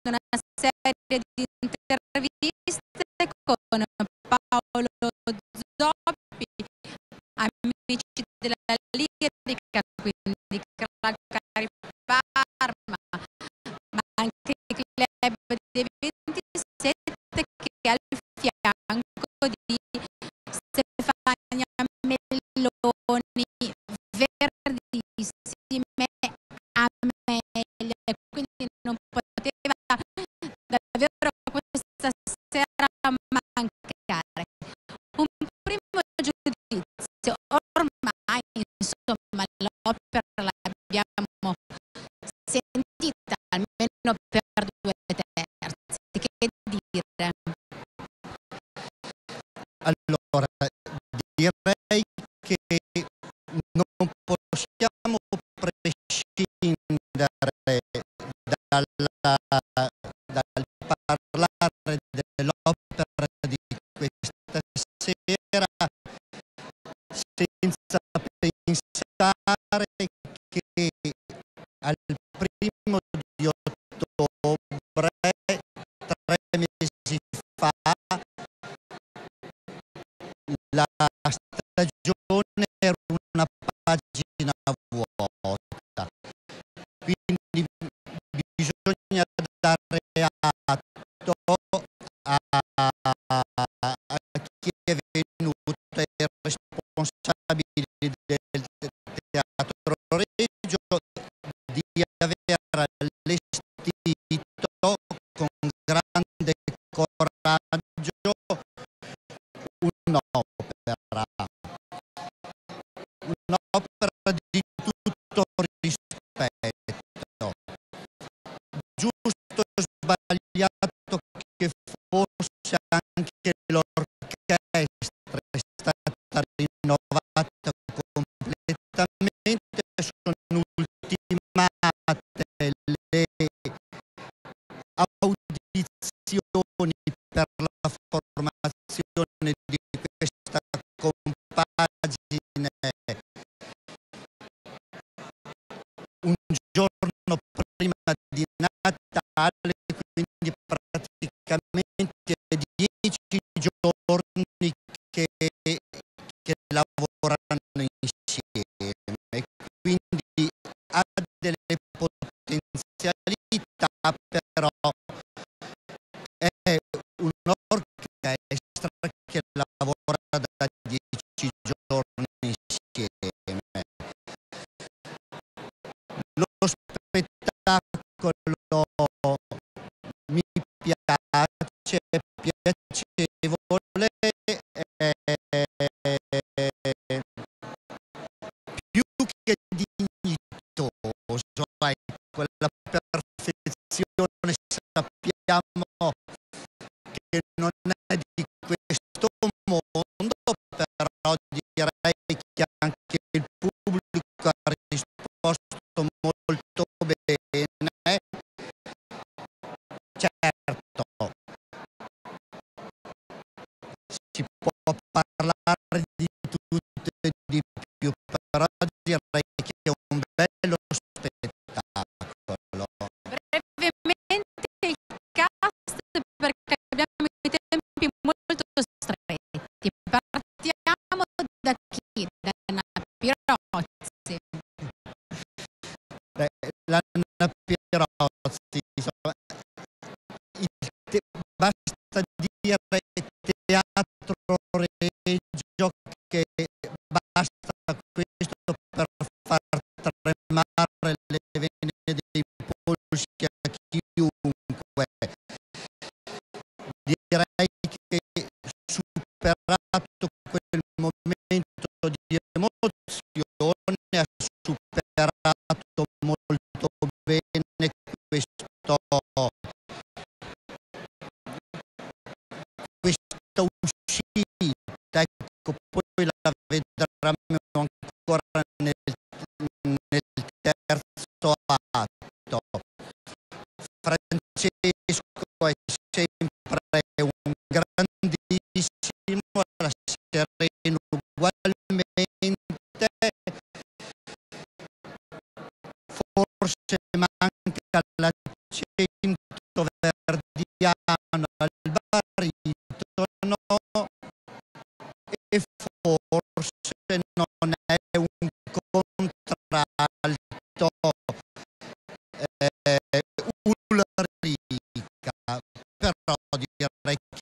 una serie di interviste con Paolo Zoppi, amici della lirica, quindi Cari Parma, ma anche il club dei 27 che al fianco di Stefania Melloni, verdissime, Amelia, quindi non poteva davvero questa sera mancare. Un primo giudizio, ormai insomma l'opera l'abbiamo sentita almeno per 2/3, che dire? Allora, direi che non possiamo prescindere dal parlare dell'opera di questa sera senza pensare che al 1° di ottobre, 3 mesi fa, la stagione era una pagina vuota, quindi bisogna dare atto a chi è venuto, ai responsabili del Teatro Regio, di aver allestito con grande coraggio un'opera di tutto rispetto, giusto o sbagliato che fosse anche l'orchestra è stata rinnovata completamente, sono ultimate le audizioni per la formazione di questa compagine un giorno prima di Natale, quindi praticamente 10 giorni che lavorano insieme, quindi ha delle potenzialità, però è un'orchestra che lavora da 10 giorni insieme. Lo spettacolo mi piace, è piacevole, più che dignitoso, ecco, la perfezione sappiamo che non è di questo mondo, però direi che anche il pubblico ha risposto molto bene. Certo, si può parlare di tutto e di più, però direi che è un bello spettacolo. Brevemente il cast, perché abbiamo i tempi molto stretti. Partiamo da chi? Da Anna Pirozzi. L'Anna Pirozzi, insomma, basta dire Teatro Regio che basta questo per far tremare le vene dei polsi a chiunque. Direi che superato quel momento di emozione ha superato molto bene questa uscita, ecco, poi la vedremo ancora nel terzo atto. Francesco è sempre un grandissimo, la Sereno ugualmente, forse manca l'accento piano e forse non è un contralto ulrica, però direi